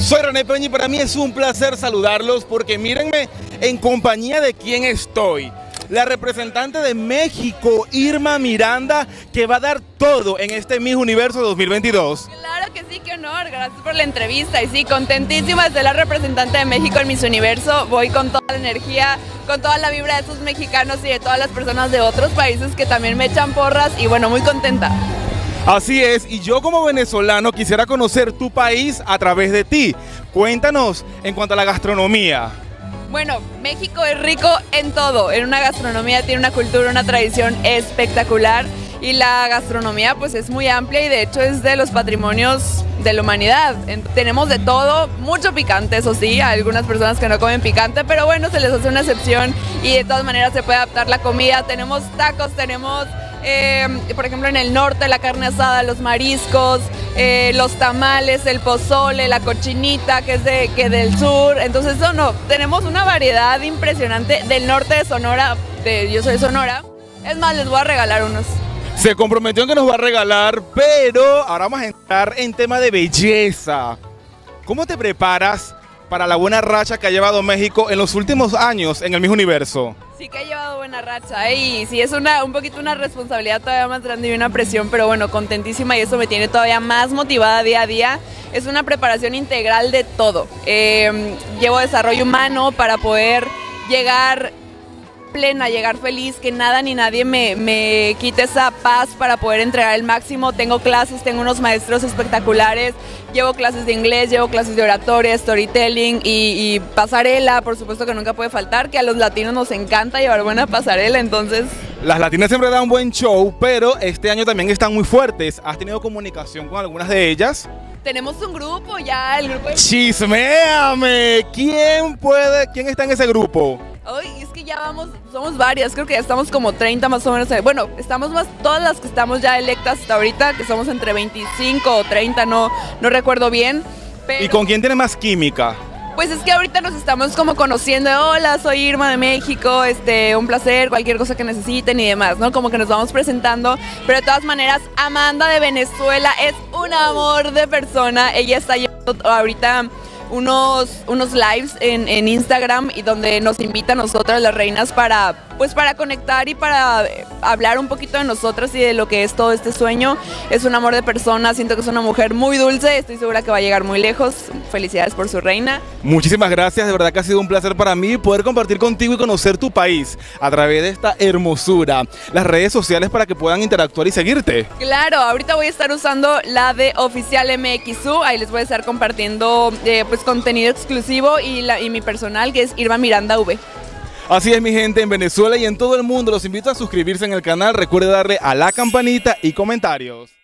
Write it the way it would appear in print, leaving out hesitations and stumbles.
Soy René Peña y para mí es un placer saludarlos porque mírenme en compañía de quién estoy. La representante de México, Irma Miranda, que va a dar todo en este Miss Universo 2022. Claro que sí, qué honor, gracias por la entrevista. Y sí, contentísima de ser la representante de México en Miss Universo. Voy con toda la energía, con toda la vibra de esos mexicanos y de todas las personas de otros países que también me echan porras y bueno, muy contenta. Así es, y yo como venezolano quisiera conocer tu país a través de ti. Cuéntanos en cuanto a la gastronomía. Bueno, México es rico en todo, en una gastronomía, tiene una cultura, una tradición espectacular y la gastronomía pues es muy amplia y de hecho es de los patrimonios de la humanidad. Tenemos de todo, mucho picante, eso sí, a algunas personas que no comen picante, pero bueno, se les hace una excepción y de todas maneras se puede adaptar la comida. Tenemos tacos, tenemos por ejemplo en el norte la carne asada, los mariscos, los tamales, el pozole, la cochinita que es del sur. Entonces tenemos una variedad impresionante del norte de Sonora, yo soy de Sonora. Es más, les voy a regalar unos. Se comprometió en que nos va a regalar, pero ahora vamos a entrar en tema de belleza. ¿Cómo te preparas para la buena racha que ha llevado México en los últimos años en el Miss Universo? Sí que ha llevado buena racha y sí es un poquito una responsabilidad todavía más grande y una presión, pero bueno, contentísima y eso me tiene todavía más motivada día a día. Es una preparación integral de todo. Llevo desarrollo humano para poder llegar plena, llegar feliz, que nada ni nadie me quite esa paz para poder entregar el máximo. Tengo clases, tengo unos maestros espectaculares, llevo clases de inglés, llevo clases de oratoria, storytelling y pasarela, por supuesto que nunca puede faltar, que a los latinos nos encanta llevar buena pasarela, entonces... Las latinas siempre dan un buen show, pero este año también están muy fuertes. ¿Has tenido comunicación con algunas de ellas? Tenemos un grupo ya, el grupo... ¡Chisméame! ¿Quién está en ese grupo? Hoy es que ya somos varias, creo que ya estamos como 30 más o menos. Bueno, estamos más, todas las que estamos ya electas hasta ahorita, que somos entre 25 o 30, no recuerdo bien. Pero... ¿Y con quién tiene más química? Pues es que ahorita nos estamos como conociendo. Hola, soy Irma de México, un placer, cualquier cosa que necesiten y demás, ¿no? Como que nos vamos presentando, pero de todas maneras, Amanda de Venezuela es un amor de persona. Ella está llevando ahorita unos lives en Instagram y donde nos invita a nosotras las reinas para conectar y para hablar un poquito de nosotras y de lo que es todo este sueño. Es un amor de persona, siento que es una mujer muy dulce, estoy segura que va a llegar muy lejos. Felicidades por su reina. Muchísimas gracias, de verdad que ha sido un placer para mí poder compartir contigo y conocer tu país a través de esta hermosura. Las redes sociales para que puedan interactuar y seguirte. Claro, ahorita voy a estar usando la de Oficial MXU, ahí les voy a estar compartiendo contenido exclusivo y mi personal, que es Irma Miranda V. Así es, mi gente, en Venezuela y en todo el mundo los invito a suscribirse en el canal. Recuerde darle a la campanita y comentarios.